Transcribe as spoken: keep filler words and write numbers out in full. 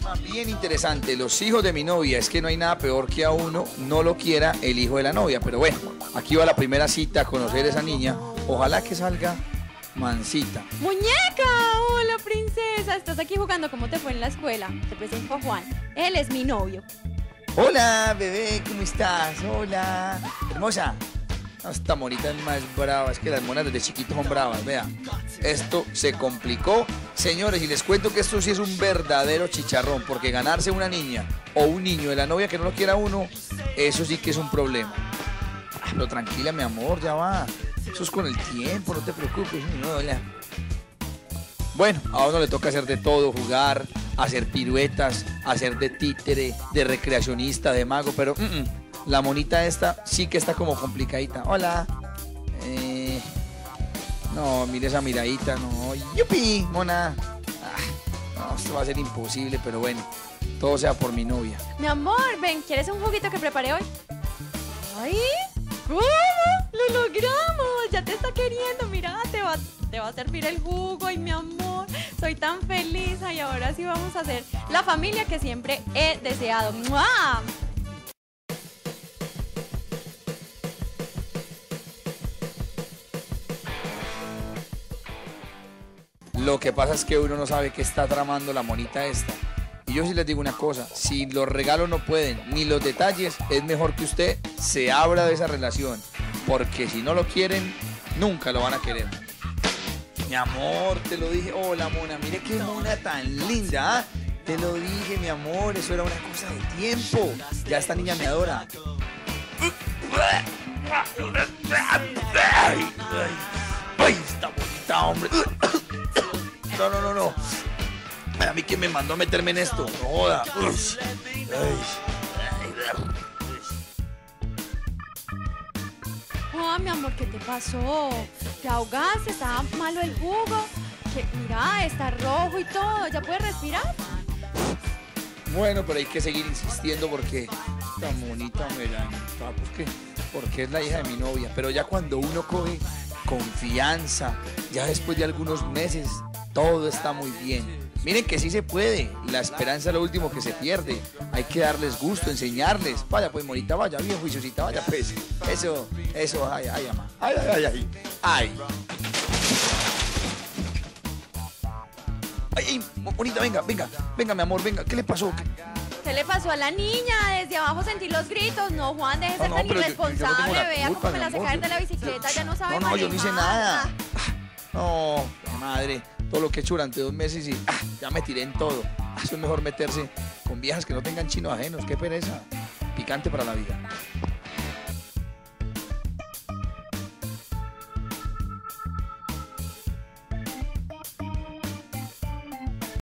Bien interesante, los hijos de mi novia, es que no hay nada peor que a uno no lo quiera el hijo de la novia, pero bueno, aquí va la primera cita a conocer a esa niña, ojalá que salga mansita. ¡Muñeca! ¡Hola, princesa! ¿Estás aquí jugando? ¿Cómo te fue en la escuela? Te presento a Juan, él es mi novio. Hola, bebé, ¿cómo estás? Hola, hermosa. No, esta monita es más brava, es que las monas desde chiquitos son bravas, vea. Esto se complicó. Señores, y les cuento que esto sí es un verdadero chicharrón, porque ganarse una niña o un niño de la novia que no lo quiera uno, eso sí que es un problema. Pero tranquila, mi amor, ya va. Eso es con el tiempo, no te preocupes. No, hola. Bueno, a uno le toca hacer de todo, jugar, hacer piruetas, hacer de títere, de recreacionista, de mago, pero mm, mm, la monita esta sí que está como complicadita. Hola. Eh, no, mire esa miradita, no. ¡Yupi, mona! Ah, no, esto va a ser imposible, pero bueno, todo sea por mi novia. Mi amor, ven, ¿quieres un juguito que preparé hoy? ¡Ay! ¿Cómo? ¡Lo logramos! Ya te está queriendo, mira, te va, te va a servir el jugo. ¡Ay, mi amor! Soy tan feliz. Y ahora sí vamos a ser la familia que siempre he deseado. ¡Mua! Lo que pasa es que uno no sabe qué está tramando la monita esta. Y yo sí les digo una cosa, si los regalos no pueden, ni los detalles, es mejor que usted se abra de esa relación. Porque si no lo quieren, nunca lo van a querer. Mi amor, te lo dije. Hola, mona, mire qué mona tan linda, ¿eh? Te lo dije, mi amor, eso era una cosa de tiempo. Ya esta niña me adora. Ay, ay, está bonita, hombre. No, no, no, no. A mí quién me mandó a meterme en esto. No joda. Oh, mi amor, ¿qué te pasó? ¿Te ahogaste? ¿Estaba malo el jugo? Que, mira, está rojo y todo. ¿Ya puedes respirar? Bueno, pero hay que seguir insistiendo porque esta monita me la encanta, porque, porque es la hija de mi novia. Pero ya cuando uno coge confianza, ya después de algunos meses, todo está muy bien. Miren que sí se puede, la esperanza es lo último que se pierde. Hay que darles gusto, enseñarles. Vaya pues, monita, vaya, bien juiciosita, vaya pues. Eso, eso, ay, ay, ama. Ay, ay, ay, ay. Ay. Ay, bonita, venga, venga, venga, mi amor, venga. ¿Qué le pasó? ¿Qué le pasó a la niña? Desde abajo sentí los gritos. No, Juan, deje de ser No, no, tan pero yo- yo no irresponsable. tengo la Vea culpa, cómo me mi la hace amor. caer de la bicicleta. Ya no sabe No, no, yo no hice manejar. nada. No, madre, todo lo que he hecho durante dos meses y ah, ya me tiré en todo. Eso es mejor meterse con viejas que no tengan chinos ajenos. Qué pereza. Picante para la vida.